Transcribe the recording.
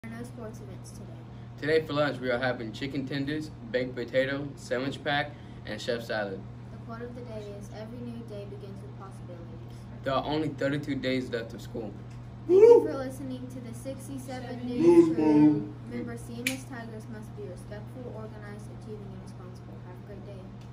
There are no sports events today. Today for lunch we are having chicken tenders, baked potato, sandwich pack, and chef salad. The quote of the day is, every new day begins with possibilities. There are only 32 days left of school. Thank you for listening to the 67 News Show. Remember, CMS Tigers must be respectful, organized, achieving, and responsible. Have a great day.